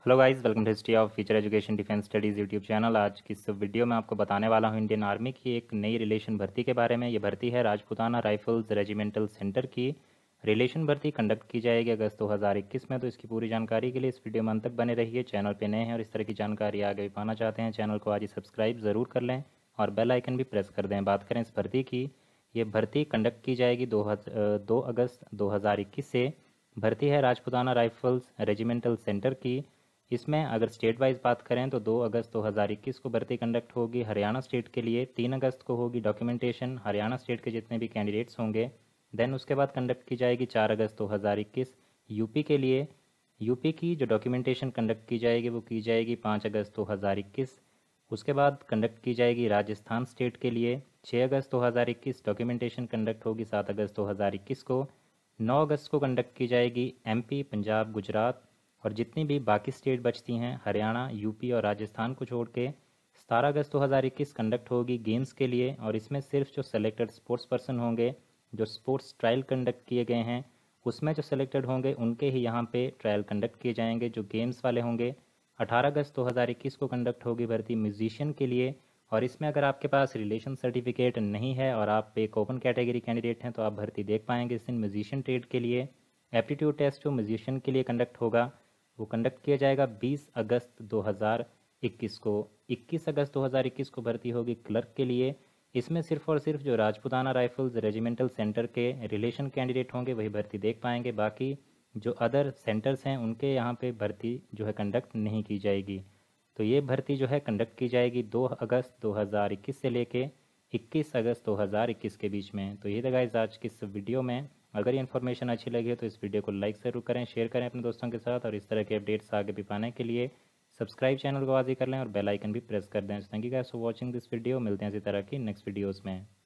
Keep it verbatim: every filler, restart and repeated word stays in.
Hello guys, welcome to history of future education defence studies YouTube channel. आज की इस video में आपको बताने वाला हूं इंडियन आर्मी की एक नई रिलेशन भर्ती के बारे में। ये भर्ती है राजपूताना राइफल्स रेजिमेंटल सेंटर की। रिलेशन भर्ती कंडक्ट की जाएगी अगस्त दो हज़ार इक्कीस में। तो इसकी पूरी जानकारी के लिए इस वीडियो में अंत तक बने रहिए। चैनल पे नए हैं और इस तरह की जानकारी आगे भी पाना चाहते हैं, चैनल को आज ही सब्सक्राइब ज़रूर कर लें और बेल आइकन भी प्रेस कर दें। बात करें इस भर्ती की, ये भर्ती कंडक्ट की जाएगी दो दो अगस्त दो हज़ार इक्कीस से। भर्ती है राजपूताना राइफल्स रेजिमेंटल सेंटर की। इसमें अगर स्टेट वाइज बात करें तो दो अगस्त दो हज़ार इक्कीस को भर्ती कंडक्ट होगी हरियाणा स्टेट के लिए। तीन अगस्त को होगी डॉक्यूमेंटेशन हरियाणा स्टेट के जितने भी कैंडिडेट्स होंगे। देन उसके बाद कंडक्ट की जाएगी चार अगस्त दो हज़ार इक्कीस यूपी के लिए। यूपी की जो डॉक्यूमेंटेशन कंडक्ट की जाएगी वो की जाएगी पाँच अगस्त दो हज़ार इक्कीस। उसके बाद कंडक्ट की जाएगी राजस्थान स्टेट के लिए छः अगस्त दो हज़ार इक्कीस। डॉक्यूमेंटेशन कंडक्ट होगी सात अगस्त दो हज़ार इक्कीस को। नौ अगस्त को कंडक्ट की जाएगी एमपी पंजाब गुजरात और जितनी भी बाकी स्टेट बचती हैं हरियाणा यूपी और राजस्थान को छोड़ के। सतारह अगस्त दो हज़ार इक्कीस कंडक्ट होगी गेम्स के लिए और इसमें सिर्फ जो सेलेक्टेड स्पोर्ट्स पर्सन होंगे, जो स्पोर्ट्स ट्रायल कंडक्ट किए गए हैं उसमें जो सेलेक्टेड होंगे उनके ही यहाँ पे ट्रायल कंडक्ट किए जाएंगे, जो गेम्स वाले होंगे। अठारह अगस्त दो हज़ार इक्कीस को कंडक्ट होगी भर्ती म्यूजिशियन के लिए और इसमें अगर आपके पास रिलेशन सर्टिफिकेट नहीं है और आप एक ओपन कैटेगरी कैंडिडेट हैं तो आप भर्ती देख पाएंगे इस दिन म्यूजिशियन ट्रेड के लिए। एप्टीट्यूड टेस्ट जो म्यूजिशियन के लिए कंडक्ट होगा वो कंडक्ट किया जाएगा बीस अगस्त दो हज़ार इक्कीस को। इक्कीस अगस्त दो हज़ार इक्कीस को भर्ती होगी क्लर्क के लिए। इसमें सिर्फ और सिर्फ जो राजपूताना राइफल्स रेजिमेंटल सेंटर के रिलेशन कैंडिडेट होंगे वही भर्ती देख पाएंगे। बाकी जो अदर सेंटर्स हैं उनके यहाँ पे भर्ती जो है कंडक्ट नहीं की जाएगी। तो ये भर्ती जो है कंडक्ट की जाएगी दो अगस्त दो हज़ार इक्कीस से लेके इक्कीस अगस्त दो हज़ार इक्कीस के बीच में। तो ये था गाइस आज की इस वीडियो में। अगर ये इन्फॉर्मेशन अच्छी लगी है तो इस वीडियो को लाइक ज़रूर करें, शेयर करें अपने दोस्तों के साथ और इस तरह के अपडेट्स आगे भी पाने के लिए सब्सक्राइब चैनल को आज ही कर लें और बेल आइकन भी प्रेस कर दें। Thank you guys for watching this video. मिलते हैं इसी तरह की नेक्स्ट वीडियोज़ में।